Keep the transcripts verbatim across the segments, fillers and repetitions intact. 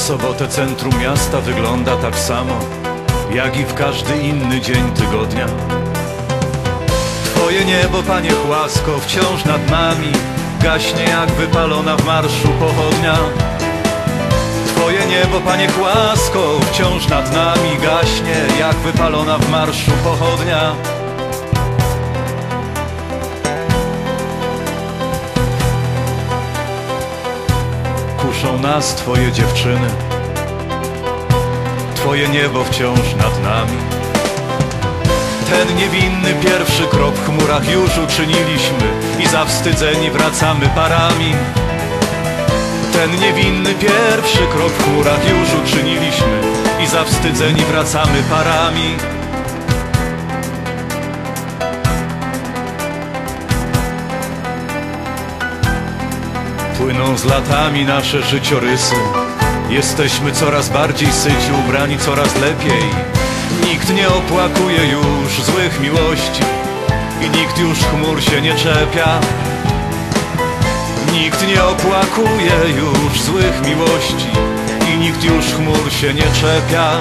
sobotę centrum miasta wygląda tak samo, jak i w każdy inny dzień tygodnia. Twoje niebo, Panie Chłasko, wciąż nad nami gaśnie jak wypalona w marszu pochodnia. Twoje niebo, Panie Chłasko, wciąż nad nami gaśnie jak wypalona w marszu pochodnia. Kuszą nas Twoje dziewczyny, Twoje niebo wciąż nad nami. Ten niewinny pierwszy krok w chmurach już uczyniliśmy i zawstydzeni wracamy parami. Ten niewinny pierwszy krok w chmurach już uczyniliśmy i zawstydzeni wracamy parami. Płyną z latami nasze życiorysy, jesteśmy coraz bardziej syci, ubrani coraz lepiej. Nikt nie opłakuje już złych miłości i nikt już chmur się nie czepia. Nikt nie opłakuje już złych miłości i nikt już chmur się nie czepia.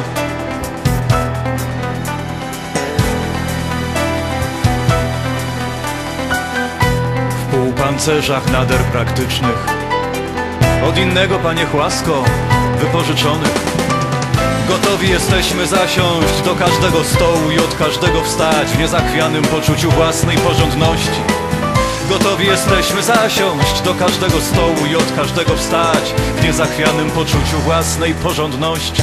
W półpancerzach nader praktycznych, od innego, Panie Chłasko, wypożyczonych, gotowi jesteśmy zasiąść do każdego stołu i od każdego wstać w niezachwianym poczuciu własnej porządności. Gotowi jesteśmy zasiąść do każdego stołu i od każdego wstać w niezachwianym poczuciu własnej porządności.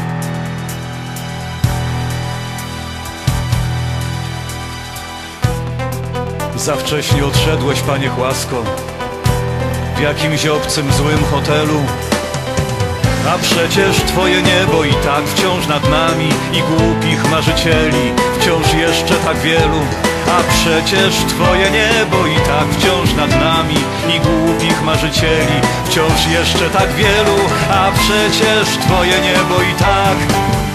Za wcześnie odszedłeś, Panie Chłasko, w jakimś obcym złym hotelu. A przecież Twoje niebo i tak wciąż nad nami i głupich marzycieli wciąż jeszcze tak wielu. A przecież Twoje niebo i tak wciąż nad nami i głupich marzycieli wciąż jeszcze tak wielu. A przecież Twoje niebo i tak